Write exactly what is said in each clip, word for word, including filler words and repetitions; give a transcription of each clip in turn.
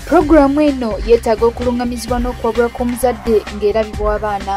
Pulogulaamu eno yeetaaga okulungamizibwa n'okwabula kw'omuzadde ng'erabibwa abaana.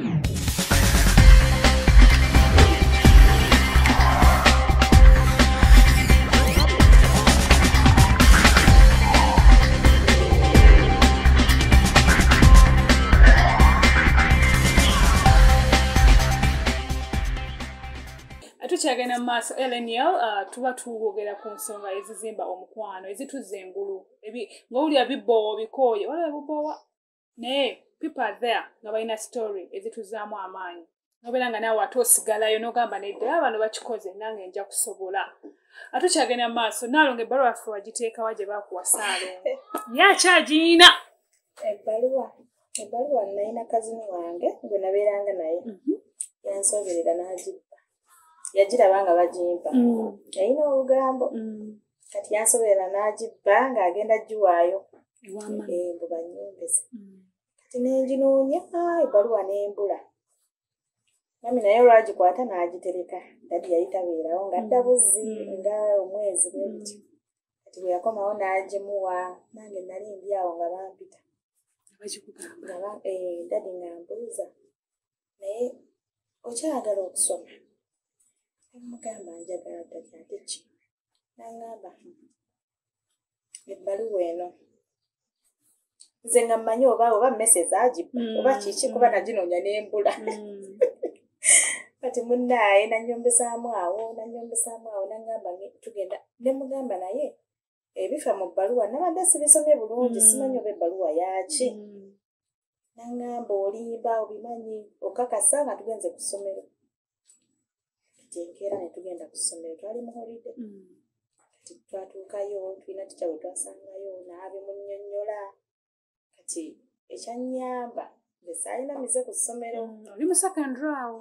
Tukyagenda mu maaso Eleniel uh, tuba tuwogera ku nsonga ezizimba omukwano ezituza engulu ng'owulira biboowo bikooye waliwo biboowa naye people are there nga balina story ezituzaamu amaanyi nobeera nga naawe ate osigalayo n'ogamba nedda abantu bakikoze nange nja kusobola. Atukyagenda mu maaso Naalongo ebbaluwa yaffe wagiteekawa gye baakuwa Ssaalongo yakyagiyina ebbaluwa ebbaluwa nalina kazini wange gwe nabeeranga naye yansoberera n'agibba yagiraba nga bagimpa yalina olugambo kati yansoberera n'agibba ng'agenda giwaayo mbu banyombese kati nenginoonya ebbaluwa n'embula mami naye olwagikwata n'agitereka dadi yali tabeerawo nga adda buzzi nga omwezi bwe bityo kati bwe yakomawo n'agimuwa nange nali ndi awo nga bampita dadi ng'ambuuza naye okyagala okusoma mugamba njagala dadi ate ki n'aŋŋamba ebbaluwa eno nze nga mmanyi oba oba mmesezi agibba oba kiki kuba naginoonya n'embula kati munnaaye nanyombesaamu awo nanyombesaamu awo n'aŋŋamba tugenda ne mugamba naye ebifa mu bbaluwa nabadde sibisomye bulungi simanyi oba ebbaluwa yaki n'aŋŋamba olimba obimanyi okakasa nga tugenze ku ssomero enkeera ne tugenda ku ssomero twali mu holide kati twatuukayo tulina tica bwe twasangayo n'abimunnyonnyola kati ekyannyamba nze saalina mize ku ssomero oli mu secondary awo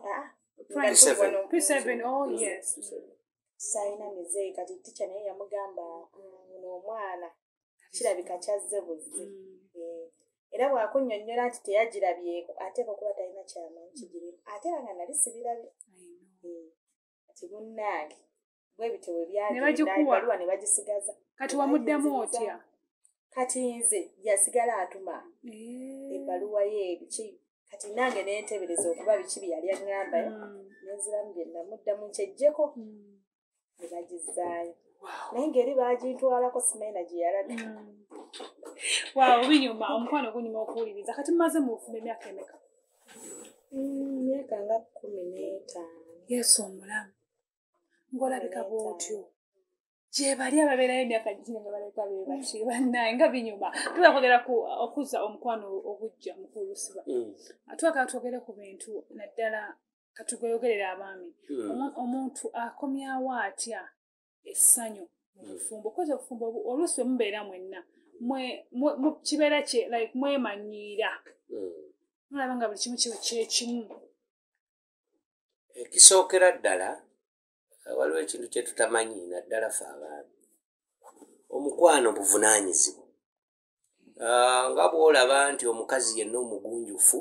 saalina mize kati tica naye yamugamba ono omwana kirabika kyazze buzzi era bwakunnyonnyola nti teyagirabyeko ateeka okuba talina kyamanyi kigirimu ate nga nali sibirabye kati munnange bwe bityo bwe byagenda ne bagisigaza kati wamuddamu otya kati nze yasigala atuma ebbaluwa ye biki kati nange nentebereza okuba biki bye yali aŋŋamba nenziramu bye namuddamu nkyejjeko ne bagizaayo naye ngeri bagintwalako simaina gye yalaga waawo binyuma omukwano gunyuma okuwuliriza kati mumaze mu bufumbo emyaka emeka myaka nga kkumi n'etaano yesu omulamu ng'olabika bw'otyo gye bali ababeerayo emyaka gino nga baleka be baki bannaye nga binyuma tubakwogera okuzza omukwano ogujja mukulusiba atwagala twogere ku bintu naddala katugweyogerera abaami omuntu akomyawo atya essanyu mu bufumbo koza obufumbo oluusi bwe mubeera mwenna mu kibeera kye like mwemanyiira mulaba nga buli kimu kiba kyekimu. Ekisookera ddala waliwo ekintu kye tutamanyi naddala ffe abaami omukwano buvunaanyizibwa nga bw'olaba nti omukazi yenna omugunjufu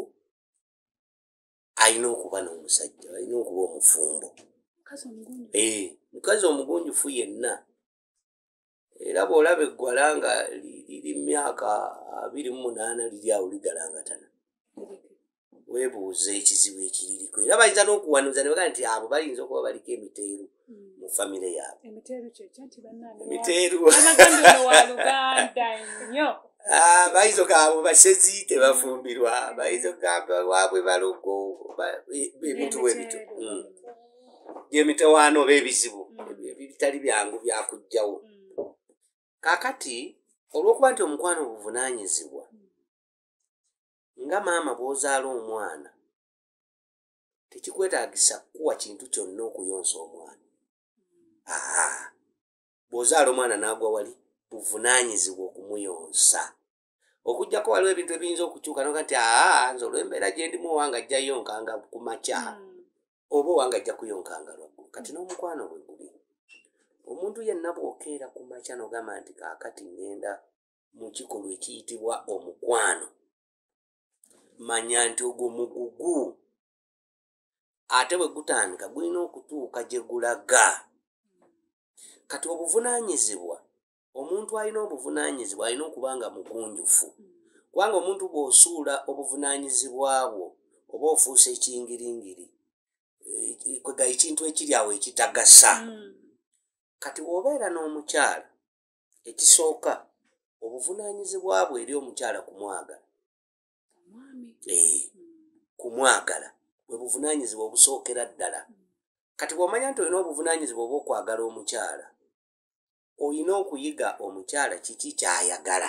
alina okuba n'omusajja alina okuba omufumbo mukazi omugunjufu yenna era bw'olaba eggwala nga liri myaka abiri mu munaana liri awo ligalangatana weebuuza ekizibu ekiririko era bayinza n'okuwanuza ne bagaa nti abo bayinza okuba baliko emiteeru mu famire yaabwe emiteeru bayinza okabo basezi tebafumbirwa bayinza okugamba waabwe balogo ebintu bwe bito gyemitewaano oba ebizibu bitali byangu byakugjawo kaakati olw'okuba nti omukwano buvunaanyizibwa nga maama bw'ozaala omwana tekikwetaagisa kuwa kintu kyonna okuyonsa omwana aa bw'ozaala omwana n'agwa wali buvunaanyizibwa okumuyonsa okuggyako waliwo ebintu ebiyinza okukyuka noga nti aa nze olw'embeera gye ndimu owange ajja yonkanga ku makya oba owange ajja kuyonkanga lwaggulu kati n'omukwano bwe guli omuntu yenna bw'okeera ku makya n'ogamba nti kaakati ngenda mu kikolwa ekiyitibwa omukwano manya nti ogwo mugugu ate bwe gutandika gulina okutuuka gye gulaga kati obuvunaanyizibwa omuntu alina obuvunaanyizibwa alina okuba nga mugunjufu kubanga omuntu bw'osuula obuvunaanyizibwa bwo oba ofuusa ekingiringiri kwega ekintu ekiri awo ekitagasa kati bw'obeera n'omukyala ekisooka obuvunaanyizibwa bwe eri omukyala kumwagala kumwagala bwe buvunaanyizibwa obusookera ddala kati bw'omanya nti olina obuvunaanyizibwa oba okwagala omukyala olina okuyiga omukyala kiki kyayagala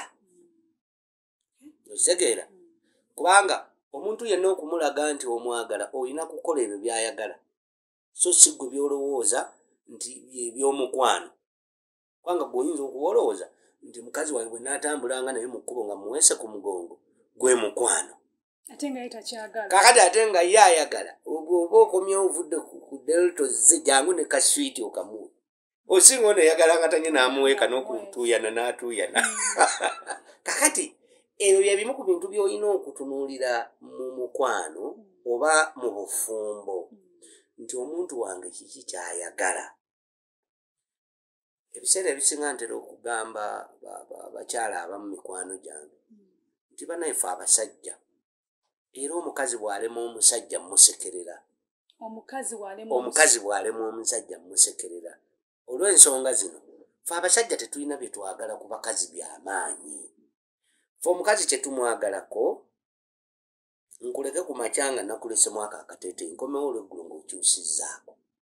otegeera kubanga omuntu yenna okumulaga nti omwagala olina kukola ebyo byayagala so si gwe byolowooza nti ebyomukwano kubanga gweoyinza okuba olowooza nti mukazi wange bwe naatambulanga naye mu kkubo nga muweese ku mugongo gwe mukwano ate nga ye takyagala kakati ate nga ye ayagala oba okomyewo ovudde ku delto ze jangu ne kaswiti okamuwa osinga ono eyagala nga tanye n'amuweeka n'okutuuyana n'atuuyana kakati ebyo bye bimu ku bintu by'olina okutunuulira mu mukwano oba mu bufumbo nti omuntu wange kiki kyayagala ebiseera ebisinga ntera okugamba abakyala abamu mikwano gyange nti banaife abasajja era omukazi bw'alema omusajja mmusekerera omukazi bw'alema omusajja mmusekerera olw'ensonga zino fe abasajja tetulina bye twagala ku bakazi by'amaanyi fe omukazi kye tumwagalako nkuleke ku makyanga nakulesemu ako akateete nkomewo olweggulo ng'okyusizzaako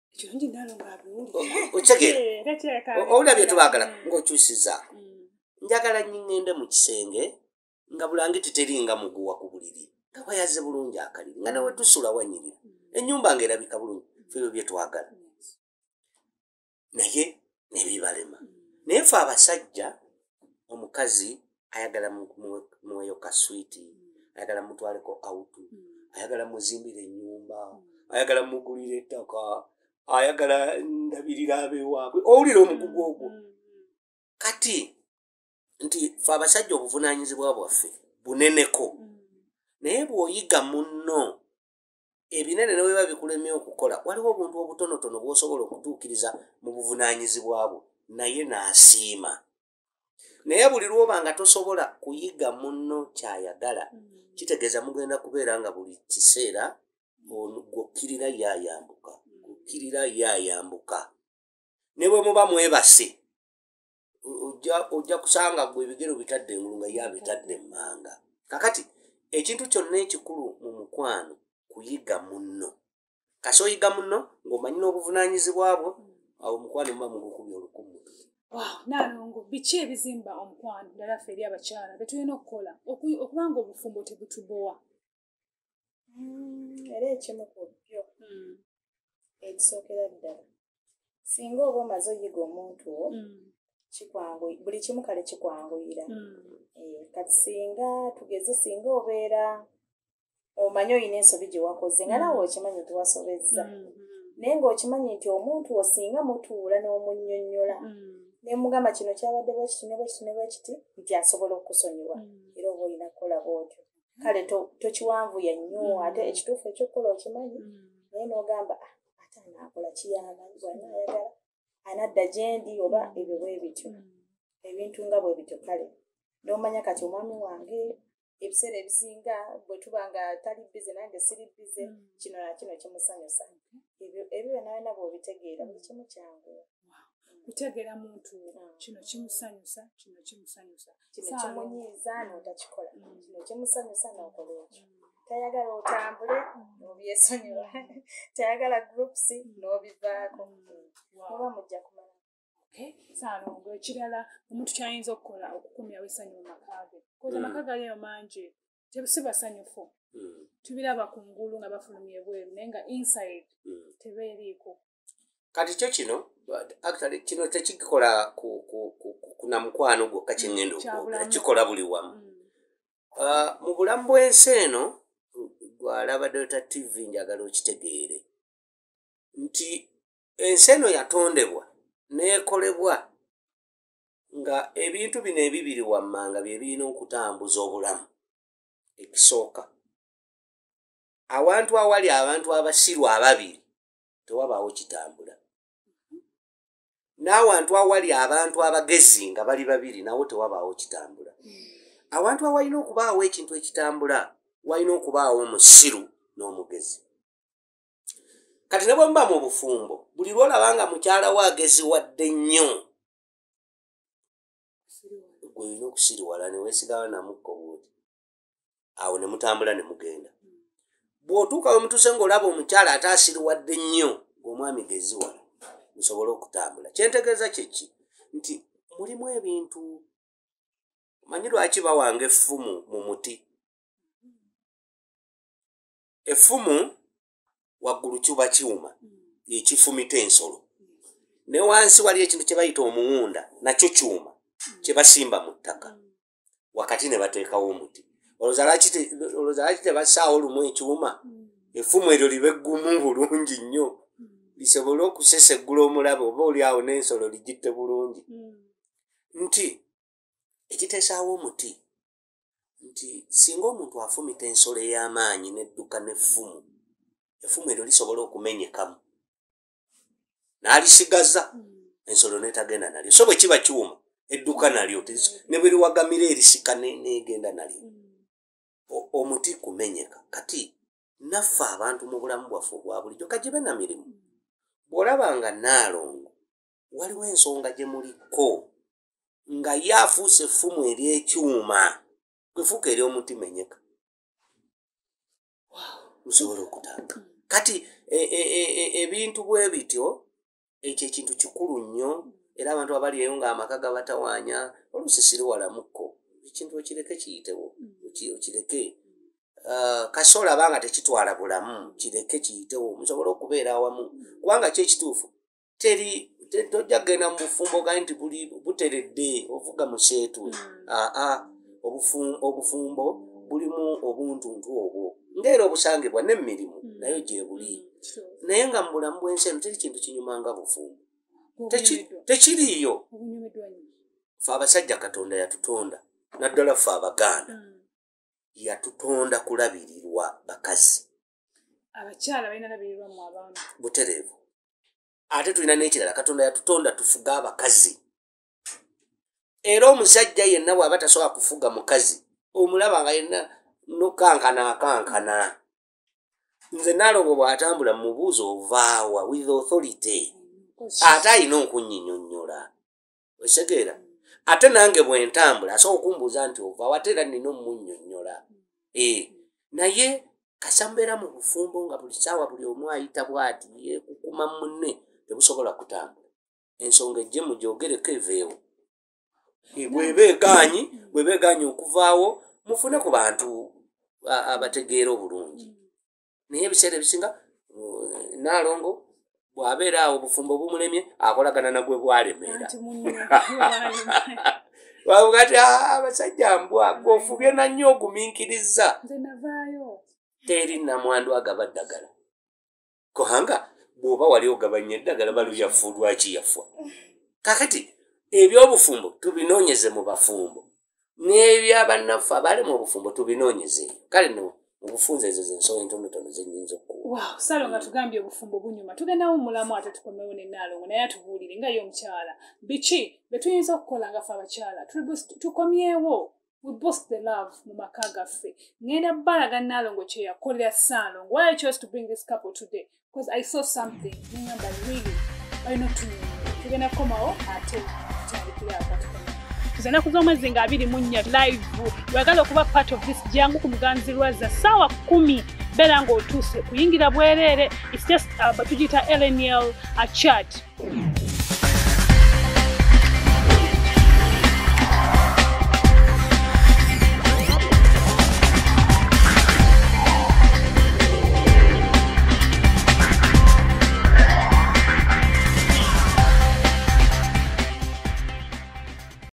otegeera owulira bye tubaagala ng'okyusizzaako njagala nnyingende mu kisenge nga bulangiti teringa muguwa ku buliri nga wayaze bulungi akaliri nga nawe tusula wanyirira ennyumba ng'erabika bulungi febyo bye twagala naye nebibalema naye fe abasajja omukazi ayagala muweyo kaswiti ayagala mutwaleko autu ayagala muzimbire ennyumba ayagala mugulire ettaka ayagala ndabirira abeewaabwe owulira omugugu ogwo kati nti fe abasajja obuvunaanyizibwa bwaffe buneneko naye bw'oyiga munno ebinene ne bweba bikulemye okukola waliwo obuntu obutonotono bw'osobola okutuukiriza mu buvunaanyizibwa bwo naye n'asiima naye buli lwoba nga tosobola kuyiga munno kyayagala kitegeeza mugenda kubeera nga buli kiseera gwokkirira yayambuka gwokkirira yayambuka ne bwe muba mwebase ojja kusanga gwe ebigero bitadde engulu nga ye abitadde emmanga kakati ekintu kyonna ekikulu mu mukwano kuyiga munno kasi oyiga munno ng'omanyi n'obuvunaanyizibwa bwo awo omukwano muba mugukubya olukumu Nalongo biki ebizimba omukwano ddala ffe eri abakyala betulina okukola okubanga obufumbo tebutubowa era ekimu ku byo ekisookera ddala singa oba omaze oyiga omuntu wo buli kimu kale kikwanguyira kati singa tugeze singa obeera omanyi olina ensobi gye wakoze nga nawe okimanyi tuwasobezza naye ng'okimanyi nti omuntu osinga mutuula n'omunnyonnyola ne mugamba kino kyabadde bwe kiti ne bwe kiti ne bwe kiti nti asobola okusonyiwa era oba olina kukola bwotyo kale tokiwanvuya nnyo ate ekituufu ekyokukola okimanyi naye n'ogamba ate anaakola kiyamanyi bw'anaayagala anadda gye ndi oba ebyo bwe bityo ebintu nga bwe bityo kale n'omanya kati omwami wange ebiseera ebisinga bwe tuba nga tali bize nange siri bize kino na kino kimusanyusa ebyo nalina bw'obitegeera buli kimu kyangu kutegeera muntu kino kimusanyusa kino kimusanyusa kino kimunyiiza n'otakikola kino kimusanyusa n'okola ekyo tayagala otambule n'obyesonyiwa tayagala groups n'obivaako oba mujja kumala Salongo ekirala omuntu kyayinza okukola okukumyawo essanyu mu maka ge koza amaka gali eyo mangi si basanyufu tubiraba ku ngulu nga bafulumya ebweru naye nga inside tebeeriiko kati kyo kino actually kino tekikola ku namukwano gwokka kyengenda okwogera kikola buli wamu mu bulamu bw'ensi eno gwalaba Delta T V njagala okitegeere nti ensi eno yatondebwa neekolebwa nga ebintu bino ebibiri wammanga bye birina okutambuza obulamu ekisooka awantu awali abantu abasiru ababiri tewabaawo kitambula n'awantu awali abantu abagezi nga bali babiri nawo tewabaawo kitambula. Awantu awalina okubaawo ekintu ekitambula walina okubaawo omusiru n'omugezi. Kati ne bwe muba mu bufumbo buli lwolaba nga mukyala we ageziwadde nnyo gwe olina okusiriwala ne weesigala namukko bwoti awo ne mutambula ne mugenda. Bw'otuuka we mutuuse ng'olaba omukyala ate asiriwadde nnyo ng'omwami geziwala musobole okutambula. Kyentegeeza kyeki nti mulimu ebintu manyi lwaki bawanga effumu mu muti. Effumu waggulu kiba kiwuma ekifumita ensolo ne wansi wali ekintu kye bayita omuwunda nakyo kyuma kye basimba mu ttaka wakati ne bateekawo omuti. Olowooza lwaki tebasaawo lumu ekyuma effumu eryo libe eggumu bulungi nnyo lisobole okuseseggula omulabe oba oli awo n'ensolo ligitte bulungi. Nti ekiteesaawo omuti nti singa omuntu afumita ensolo ey'amaanyi n'edduka n'effumu effumu eryo lisobola okumenyekamu n'alisigaza ensolo n'etagenda nalyo. So bwe kiba kiwuma edduka nalyo ne bwe liwagamira erisika n'egenda nalyo. Omuti kumenyeka. Kati naffe abantu mu bulamu bwaffe obwa bulijjo kagibe na mirimu bw'olaba nga Nnaalongo waliwo ensonga gye muliko nga ye afuuse effumu ery'ekyuma kwefuuka ery'omuti menyeka musobole okutanga. Kati ebintu bwe bityo ekyo ekintu kikulu nnyo era abantu abali eyo ng'amaka gabatawaanya oluusi siriwalamukko ekintu okireke kiyitewo okireke kasi olaba nga tekitwala bulamu kireke kiyitewo musobole okubeera awamu kubanga kyekituufu teri tojja kugenda mu bufumbo gali nti buteredde ovuga museetwe. Aa obufumbo bulimu obuntuntu obwo ng'era obusangibwa n'emirimu nayo gye buli naye nga mu bulamu bw'ensi eno teri kintu kinyuma nga bufumbo tekiriiyo. Ffe abasajja Katonda yatutonda naddala ffe Abaganda yatutonda kulabirirwa bakazi. Abakyala balina labirirwa mu abaana butereevu. Ate tulina n'ekirala Katonda yatutonda tufuga abakazi. Era omusajja yenna bw'aba tasobola kufuga mukazi omulaba nga yenna nokankana akankana. Nze Nnaalongo bw'atambula mu buuzo ovaawa with authority ate alina okunnyinnyonnyola osegeera. Ate nange bwe ntambula asobola okumbuuza nti ovaawa ate era nina omunnyonnyola. Naye kasa mbeera mu bufumbo nga buli ssaawa buli omu ayita bw'ati yekukuma munne tebusobola kutambula. Ensonga ejje mugyogereko eveewo. Bw'eba egaanyi bw'eba egaanyi okuvaawo mufune ku bantu abategeera obulungi. Naye ebiseera ebisinga Nnaalongo bw'abeera awo obufumbo bumulemye akolagana nagwe bwalemeera. Wavuga ati abasajja mbwa gw'ofubye na nnyo ogumiikiriza. Teri nnamwandu agaba ddagala. Kohanga bw'oba wali ogabanya eddagala baluyafu lwaki yafa. Kakati ebyobufumbo tubinoonyeze mu bafumbo n'ebyabannaffe abali mu bufumbo tubinoonyeze. Kale no obufunze ezo z'ensonga entonotono zenyinza okuwa. Wow, Ssaalongo tugambye obufumbo bunyuma. Tugendawo mulamu ate tukomewo ne Nnaalongo naye atubuulire nga ye omukyala. Biki bye tuyinza okukola nga ffe abakyala tukomyewo we boost the love mu maka gaffe. Ngenda bbalaga Nnaalongo kye yakolera Ssaalongo. Why I chose to bring this couple today? Because I saw something. Nengamba really balina otunyonyola. Tugenda kukomawo ate tutandikire akatukomewo. Tuzana kuz'omwezi nga abiri mu nnya live wagala okuba part of this jangu ku Muganzirwaza ssaawa kumi beera ng'otuuse kuyingira bwereere. It's just uh, batugiyita L N L a chat.